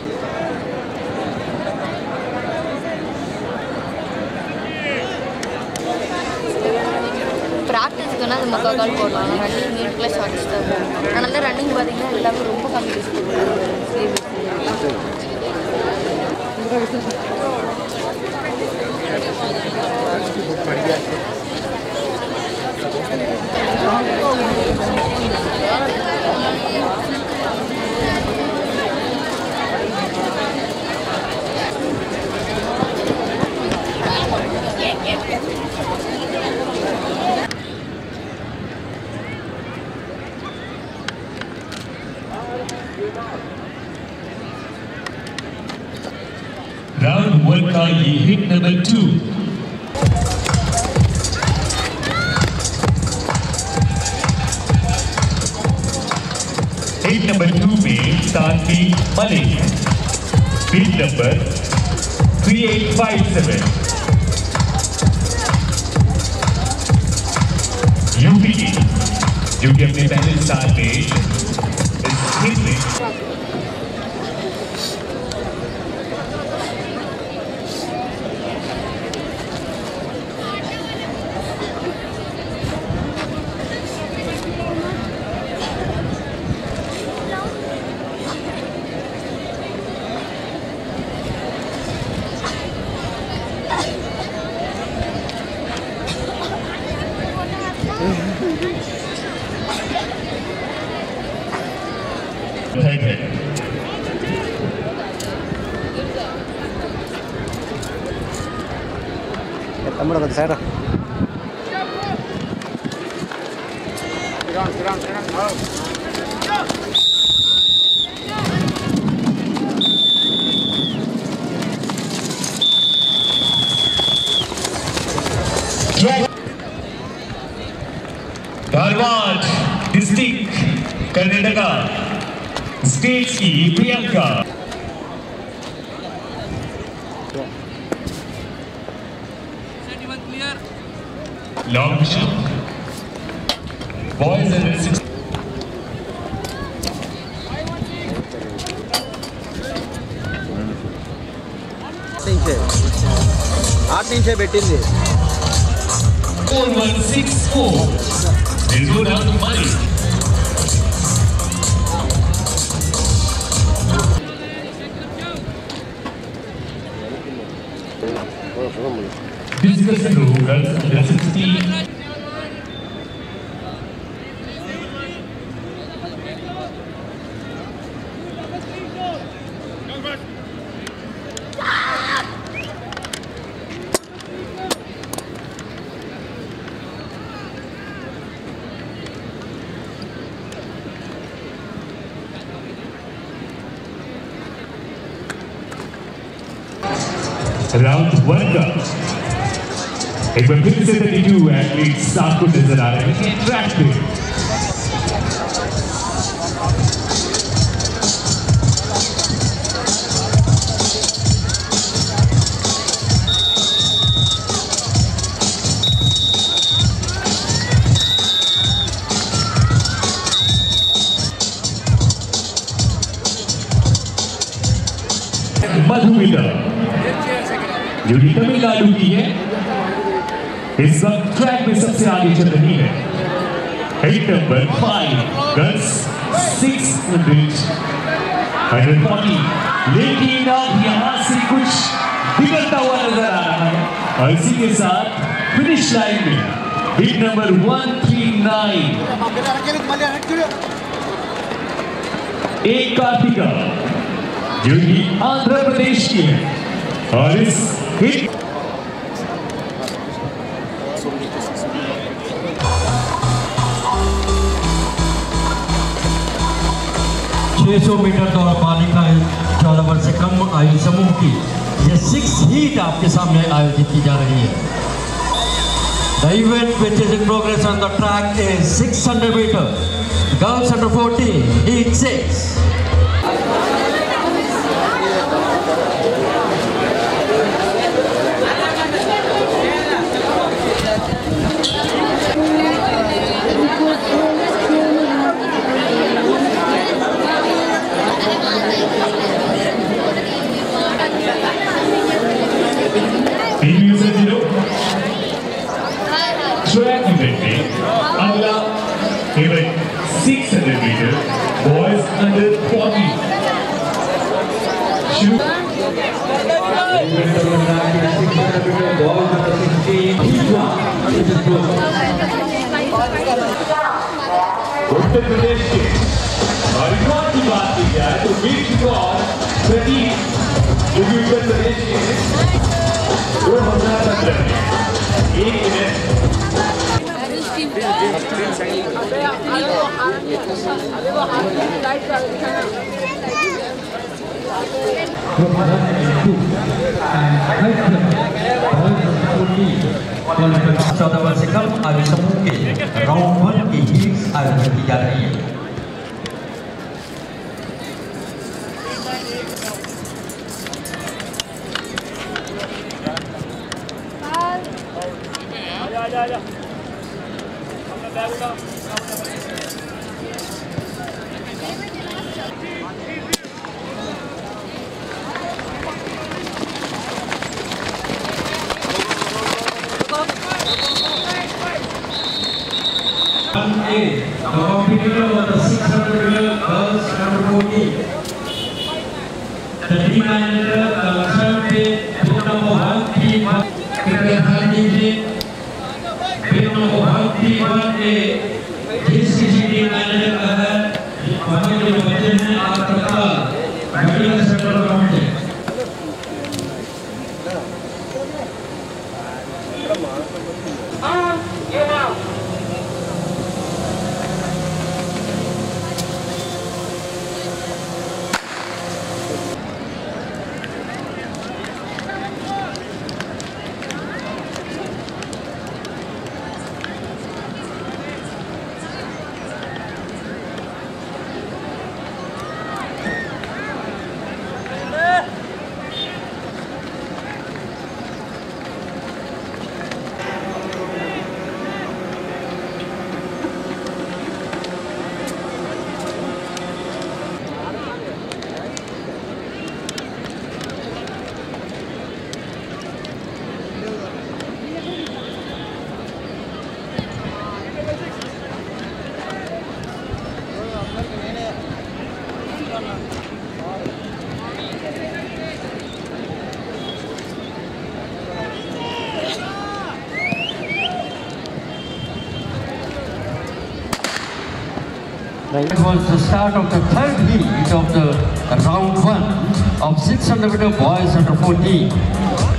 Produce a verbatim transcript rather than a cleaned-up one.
ப்ராக்டிஸ்க்குன்னா அது முக்கால் கால் போடலாம். ரன்னிங் மீட்டுக்குள்ளே ஷார்ட்ஸ் தான் போகும். அதனால ரன்னிங் பார்த்தீங்கன்னா எல்லாமே ரொம்ப கம்மி டிஸ்டன்ஸ் Round one का ये hit number two. Hit number two में Tanvi Malik. Hit number three eight five seven. UP की जो कि अपने पहले साल में इस हिट में Tama na sa Dharwad district Karnataka state की Priyanka long shot boys under six आठ इंच పెట్టింది four one six four is good out of money. Discussion rules under sixteen. Round one का एक बार फिर से thirty-two एथलीट्स आपको नजर आ रहे हैं ट्रैक पे मधुमिता जो कि तमिलनाडु की है इस वक्त ट्रैक में सबसे आगे चल रही है hit number five girls six hundred hundred forty लेकिन अब यहाँ से कुछ बिगड़ता हुआ नजर आ रहा है और इसी के साथ फिनिश लाइन में hit number one three nine एक कार्तिका जो कि आंध्र प्रदेश की है और इस हिट छह सौ मीटर दौड़ बालिका चौदह वर्ष से कम आयु समूह की ये सिक्स हीट आपके सामने आयोजित की जा रही है। The event which is in progress on the track is six hundred meter girls under fourteen heat six. under forty. Shoot. Uttar Pradesh के रिकॉर्ड की बात की जाए तो विश्व रिकॉर्ड प्रदीप जो कि उत्तर प्रदेश के दो हजार पंद्रह में एक मिनट चौदह वर्ष से कम आयु समूह के राउंड वन की हीट्स आयोजित की जा रही है। The competitor was the six hundred meter girls under fourteen. The team manager concerned with pin number one three one. Prepare handling pin number one three one A. जिसकी team manager का है वहाँ के बच्चे हैं आतंकवाद मेडिकल सेंटर ग्राउंड में। It was the start of the third heat of the round one of six hundred meter boys under fourteen.